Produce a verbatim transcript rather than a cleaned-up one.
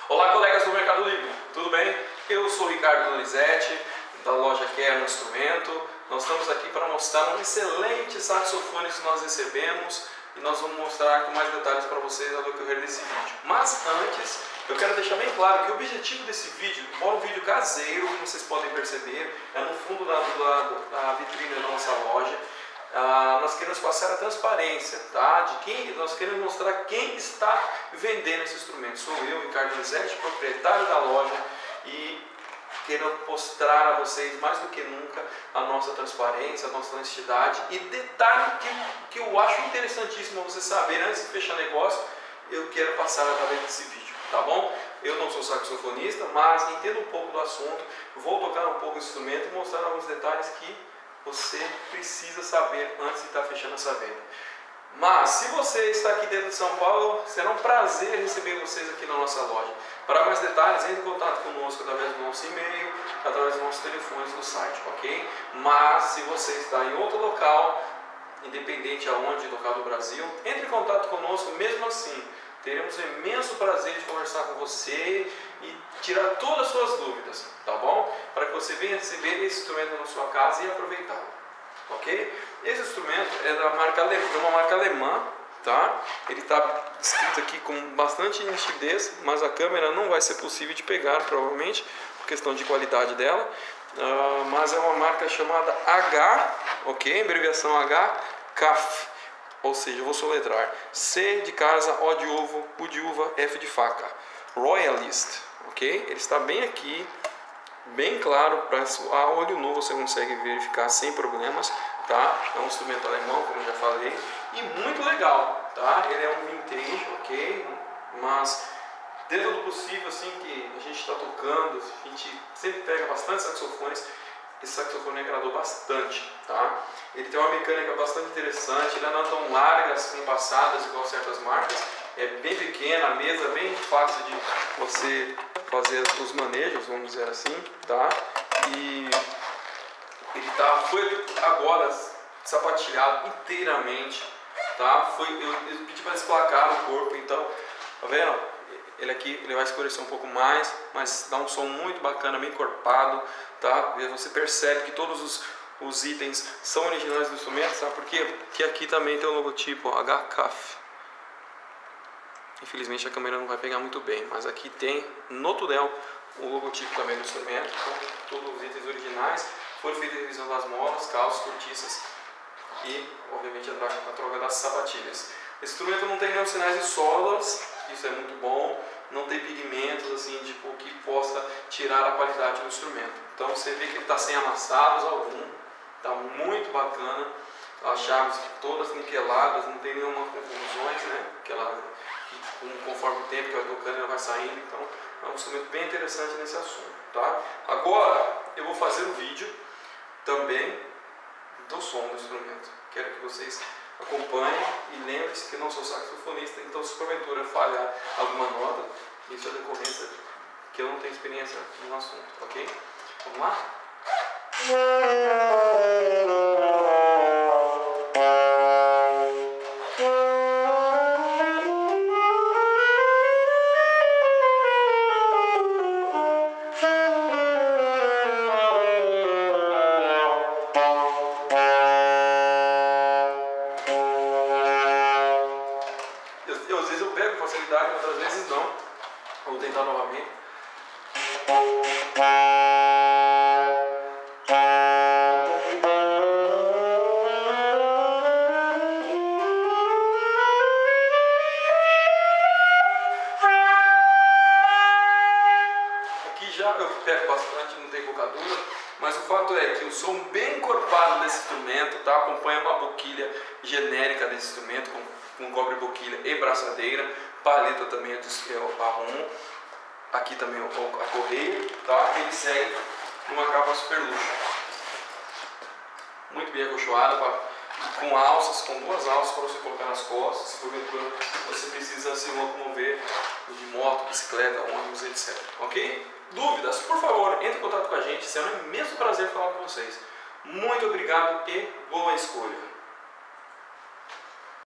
Olá, colegas do Mercado Livre, tudo bem? Eu sou o Ricardo Donizete, da loja Quero Instrumento. Nós estamos aqui para mostrar um excelente saxofone que nós recebemos e nós vamos mostrar com mais detalhes para vocês ao decorrer desse vídeo. Mas antes, eu quero deixar bem claro que o objetivo desse vídeo, embora um vídeo caseiro, como vocês podem perceber, é no fundo da, da, da vitrine da nossa loja. Ah, nós queremos passar a transparência, tá? De quem, nós queremos mostrar quem está vendendo esse instrumento. Sou eu, Ricardo Donizete, proprietário da loja, e quero mostrar a vocês mais do que nunca a nossa transparência, a nossa honestidade. E detalhe que, que eu acho interessantíssimo vocês saberem antes de fechar negócio, eu quero passar através desse vídeo, tá bom? Eu não sou saxofonista, mas entendo um pouco do assunto, vou tocar um pouco o instrumento e mostrar alguns detalhes que você precisa saber antes de estar fechando essa venda. Mas se você está aqui dentro de São Paulo, será um prazer receber vocês aqui na nossa loja. Para mais detalhes, entre em contato conosco através do nosso e-mail, através dos nossos telefones do site, ok? Mas se você está em outro local, independente aonde, local do Brasil, entre em contato conosco. Mesmo assim, teremos um imenso prazer de conversar com você e tirar todas as suas dúvidas, tá bom? Para que você venha receber esse instrumento na sua casa e aproveitá-lo, ok? Esse instrumento é da marca alemã, uma marca alemã, tá? Ele está escrito aqui com bastante nitidez, mas a câmera não vai ser possível de pegar, provavelmente, por questão de qualidade dela. Uh, mas é uma marca chamada H, ok? Abreviação H, C A F. Ou seja, eu vou soletrar: C de casa, O de ovo, U de uva, F de faca. Royalist, ok? Ele está bem aqui, bem claro, para a olho nu você consegue verificar sem problemas, tá? É um instrumento alemão, como eu já falei, e muito legal, tá? Ele é um vintage, ok? Mas dentro do possível, assim, que a gente está tocando, a gente sempre pega bastante saxofones. Esse saxofone agradou bastante, tá? Ele tem uma mecânica bastante interessante, ele não é tão largas, compassadas igual certas marcas. É bem pequena, a mesa é bem fácil de você fazer os manejos, vamos dizer assim, tá? E ele tá, foi agora sapateado inteiramente, tá? Foi, eu, eu pedi para desplacar o corpo, então, tá vendo? Ele aqui ele vai escurecer um pouco mais, mas dá um som muito bacana, bem encorpado, tá? Você percebe que todos os, os itens são originais do instrumento, sabe por quê? Porque aqui também tem o logotipo H C A F. Infelizmente a câmera não vai pegar muito bem, mas aqui tem no tudel o logotipo também do instrumento, com todos os itens originais. Foi feita a revisão das molas, calças, cortiças e, obviamente, a troca, a troca das sapatilhas. Esse instrumento não tem nenhum sinais de solas, isso é muito bom. Não tem pigmentos assim, tipo, que possa tirar a qualidade do instrumento. Então você vê que ele está sem amassados algum, está muito bacana. As chaves todas niqueladas, não tem nenhuma confusões, né? Aquela, que, conforme o tempo que vai tocando, ela vai saindo. Então é um instrumento bem interessante nesse assunto, tá? Agora eu vou fazer um vídeo também do som do instrumento. Quero que vocês acompanhem e lembre-se que eu não sou saxofonista, então se porventura falhar alguma nota, isso é decorrência que eu não tenho experiência no assunto, ok? Vamos lá? Eu, às vezes eu pego com facilidade, outras vezes não. Vou tentar novamente. Aqui já eu pego bastante, não tem bocadura, mas o fato é que o som bem encorpado desse instrumento, tá? Acompanha uma boquilha genérica desse instrumento, com com cobre boquilha e braçadeira, paleta também é o arrum, aqui também a correia, tá? Ele segue numa capa super luxo, muito bem acolchoada, com alças, com duas alças para você colocar nas costas, se porventura você precisa se locomover de moto, bicicleta, ônibus, etcétera. Ok? Dúvidas? Por favor, entre em contato com a gente, será um imenso prazer falar com vocês. Muito obrigado e boa escolha!